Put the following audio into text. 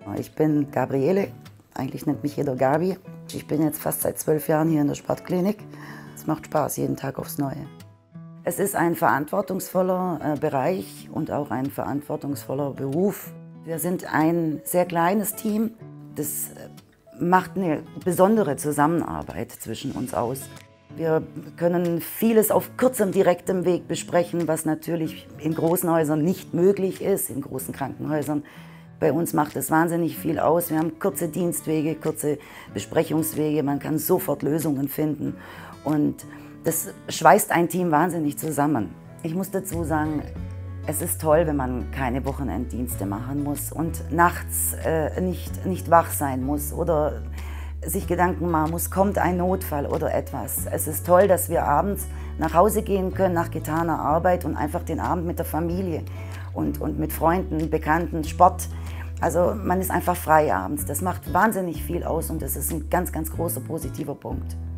Ich bin Gabriele, eigentlich nennt mich jeder Gabi. Ich bin jetzt fast seit 12 Jahren hier in der Sportklinik. Es macht Spaß, jeden Tag aufs Neue. Es ist ein verantwortungsvoller Bereich und auch ein verantwortungsvoller Beruf. Wir sind ein sehr kleines Team. Das macht eine besondere Zusammenarbeit zwischen uns aus. Wir können vieles auf kurzem, direktem Weg besprechen, was natürlich in großen Häusern nicht möglich ist, in großen Krankenhäusern. Bei uns macht es wahnsinnig viel aus. Wir haben kurze Dienstwege, kurze Besprechungswege. Man kann sofort Lösungen finden. Und das schweißt ein Team wahnsinnig zusammen. Ich muss dazu sagen, es ist toll, wenn man keine Wochenenddienste machen muss und nachts nicht wach sein muss oder sich Gedanken machen muss, kommt ein Notfall oder etwas. Es ist toll, dass wir abends nach Hause gehen können nach getaner Arbeit und einfach den Abend mit der Familie und mit Freunden, Bekannten, Sport. Also man ist einfach frei abends. Das macht wahnsinnig viel aus und das ist ein ganz, ganz großer positiver Punkt.